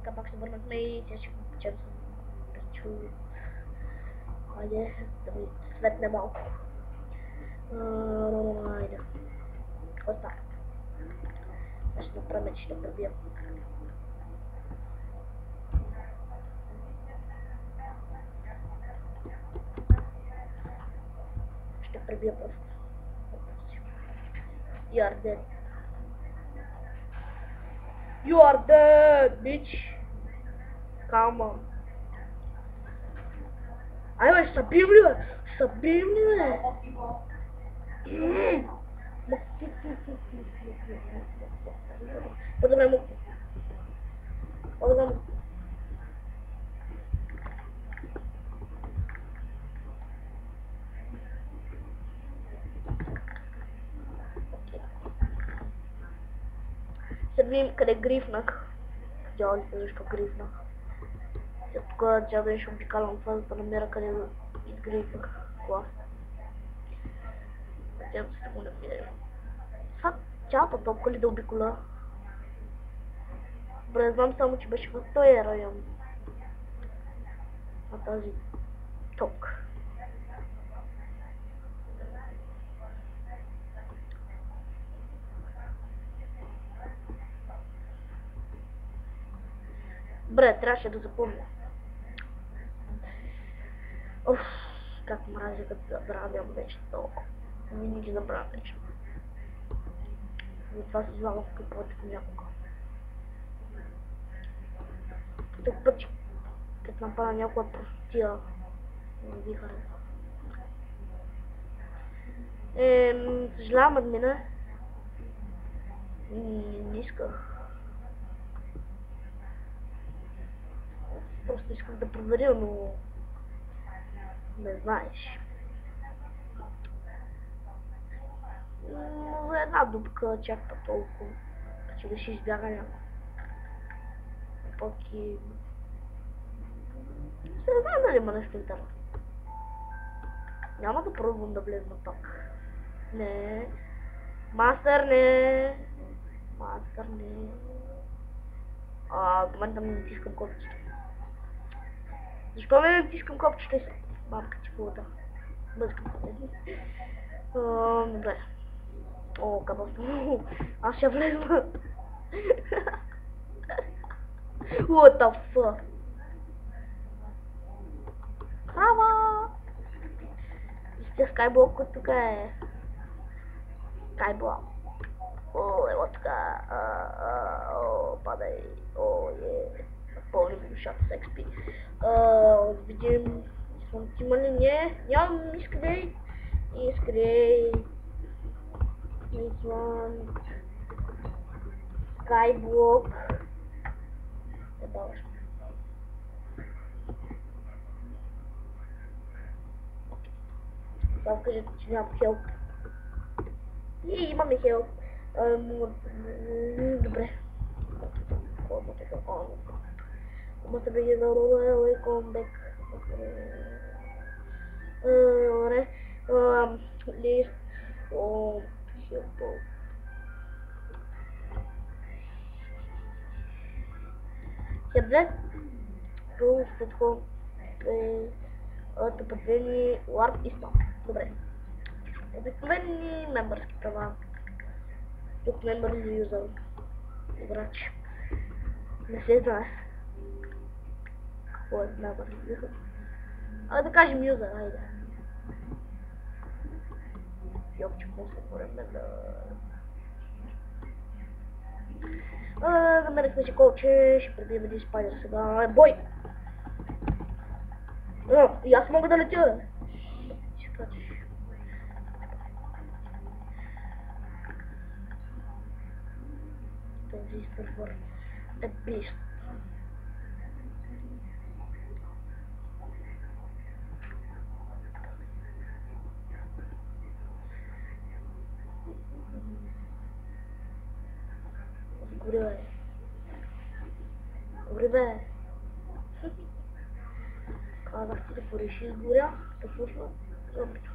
Така пак се върнахме и сега ще го печем с печу. Хайде, да ми светне малко. Хайде. Какво става? Ще направим, че ще пребия. Ще пребия просто. You are dead. You are dead, bitch. Come on. Ай, бе, събим ли, бе? Събим ли, бе? По-добре му. По-добре му. Ще видим къде грифнах. Дяволите защо грифнах. Тук трябва да ще обикалям това, за да намеря къде изгрифнах клас. Надявам се да го намеря. Това цялата топка ли да обиколя? Добре, знам само, че беше в този район. На тази топка. Добре, трябваше да запомня. Оф, как мразя като забравям нещо толкова. Винаги забравям нещо. Затова си слагам в капота понякога. Тук път, като направя някоя простотия, не ви харесва. Съжалявам, админа. Не исках. Просто исках да проверя, но не знаеш. Но за една дупка чак па толкова, че да ще избяга някой. Пък и... Не знам дали има нещо интересно. Няма да пробвам да влезна пак. Не. Мастър не. Мастър не. В момента не натискам копчето. Защо не натискам копчето? Мамка ти плота. Бъзкам се. Добре. О, капасно. Аз ще влезна. What the fuck? Хава! Вижте скайблок, който тук е. Скайблок. О, ево така. О, падай. О, е. Напълни ми душата с XP. Видим. Има ли? Не. Нямам искрей. Искрей. This one. Skyblock. Забаваш. Сега кажете, че нямам хелп. И имаме хелп. Добре. Must be the welcome back. Добре. List. Хелп. Добре. Rules at home. Определени Warp и Stop. Добре. Обикновени мембърски права. Тук мембър за юзър. Играч. Не се знае. Какво е мембър за юзър? Да кажем юзър, айде. Йопче, после време да... Намерихме си колче, ще пребием един спайдер сега. Бой! И аз мога да летя. Ще скачаш. Този сервер е бист. Гори, бе. Гори, бе. Казах ти да пореши изгоря, да слушна зомбито.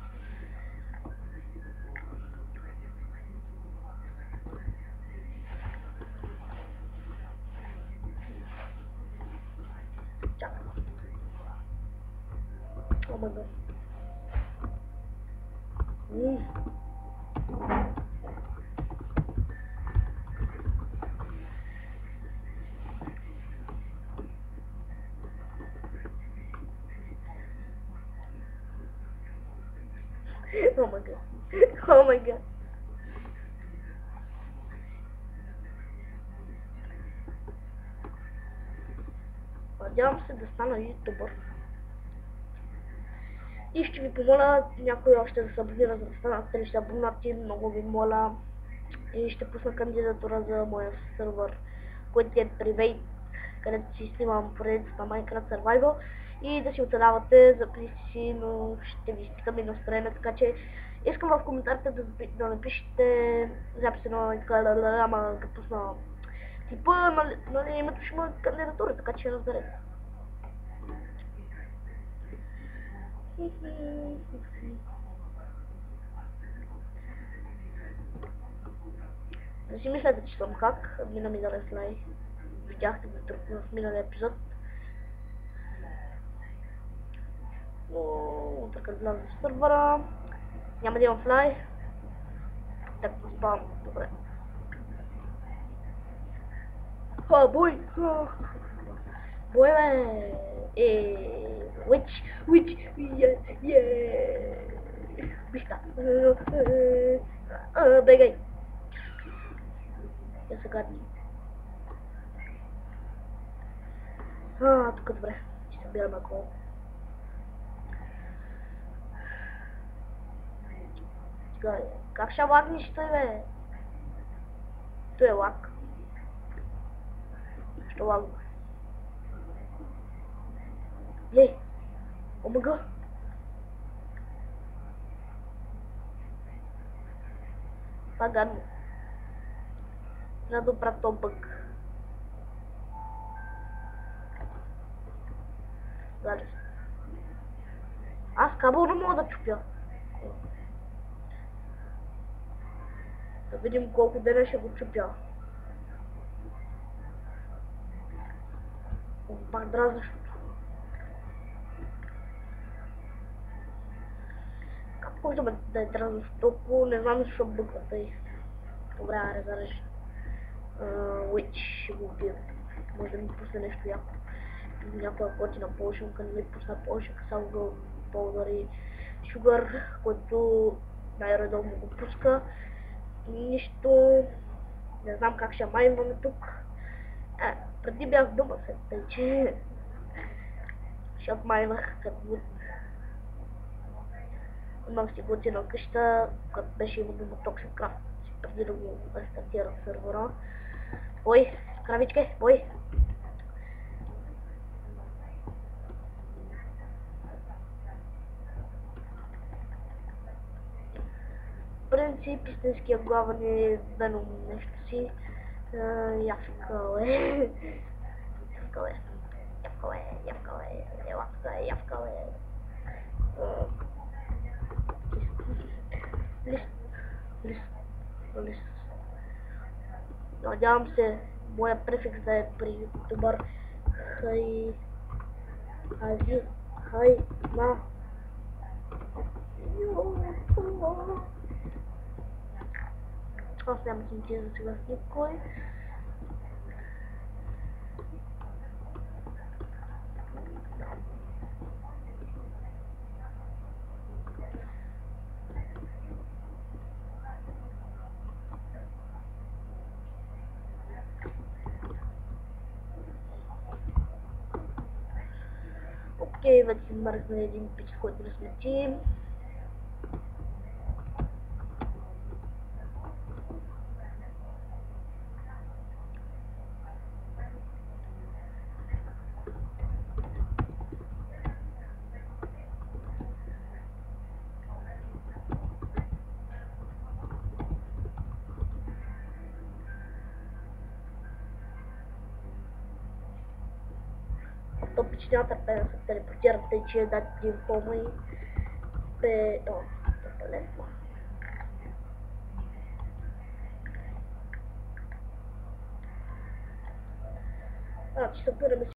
Oh my god. Oh my god. Oh my god. Надявам се да стана ютубър. И ще ви помоля някой още да се абонира, за да станат 30 абонати, много ви моля. И ще пусна кандидатура за моя сервер, който е Private, където си снимам поредицата на Minecraft Survival. И да си оцелявате записи, но ще ви изпитам и настроение, така че искам в коментарите да напишете записи на Minecraft, ама да пусна типа, нали името ще има кандидатура, така че разберете. Не си мислете, че съм хак, мина ми да реслай. Видяхте в миналия епизод. Но така да вляза в сървъра. Няма да имам флай. Так спам, добре. Бой! Бой, бе! Witch! Бишта! Бегай! Я се гадни. Тук добре. Ще събирам ако. Как ще лагнеш той, бе? Той е лаг. Ще лагна. Ей! Омага! Това е гадно. Трябва да оправя този бъг. Дали. Аз кабел не мога да чупя. Да видим колко дена ще го чупя. Пак дразнащото. Как може да е дразнащото? Не знам защо бъгва тъй. Добре, аре, зарежа. Witch ще го убия. Може да ми пусне нещо яко. Някоя готина полшенка, не ми пусна полшенка, само го полдари Sugar, който най-редовно го пуска. Нищо, не знам как ще майнваме тук. Преди бях дома след тъй, че ще майнах като имах си готина къща, като беше именно на Toxic Craft, преди да го рестартирам сервера. Ой, кравичке, ой! В принцип, истинския главен е Веном нещо си. Явкал е. Лист. Надявам се, моя префикс да е при ютубър. Аз няма симптия за сега с никой. Окей, вече си мъркна един пич, който да смети. То пич няма търпение да се телепортирам, тъй че дати един хома и това е лесно. Че събираме